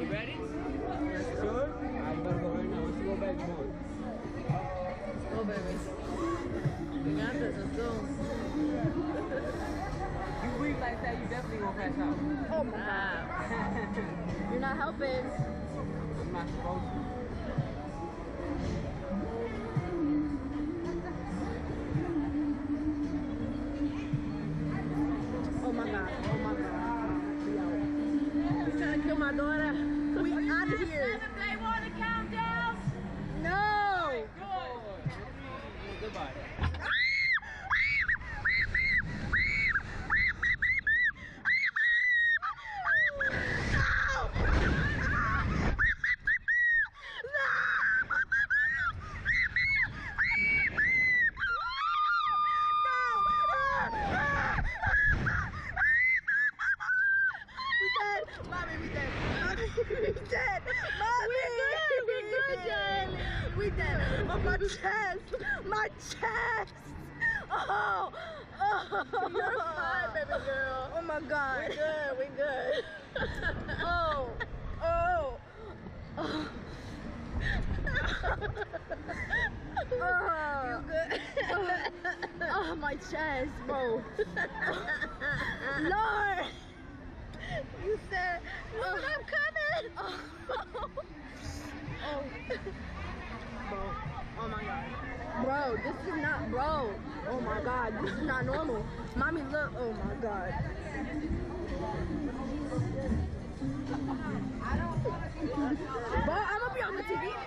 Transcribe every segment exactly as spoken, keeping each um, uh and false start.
ready? Yes, sure. I'm gonna go right now. Let's go back more. Let's go, baby. We got this. Let's go. You breathe like that, you definitely gonna pass out. Oh my god. You're not helping. I'm not supposed to. Oh my god. Oh my god. We out. He's trying to kill my daughter. We out of here. Seven, they want to count down. No. Good. Goodbye. My chest! My chest! Oh! Oh! You're fine, baby girl. Oh my god. We're good, we're good. Oh! Oh! Oh! Oh! You good? Oh, my chest, bro. Lord! You said, oh, I'm coming! Oh! Oh! Bro, oh my god. Bro, this is not, bro. Oh my god, this is not normal. Mommy, look, oh my god. Bro, I'm gonna be on the T V.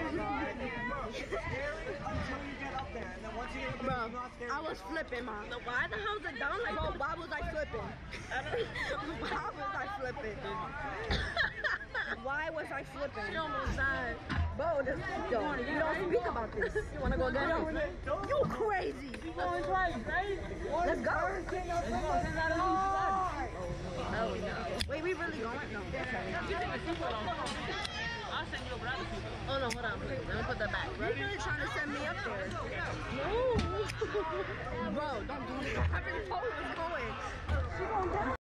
Bro, I was flipping, Mom. Why the hell is it down like, bro, why was I flipping? Why was I flipping? Why was I flipping? She almost died. Bro, this, yo, you don't speak about this. You wanna go again? You crazy. Let's go. Oh no. Wait, we really going? No. I'll send you a brother. Oh no, hold on, please. Let me put that back. You're really trying to send me up there. No. Bro, don't do this. I already told you what's going.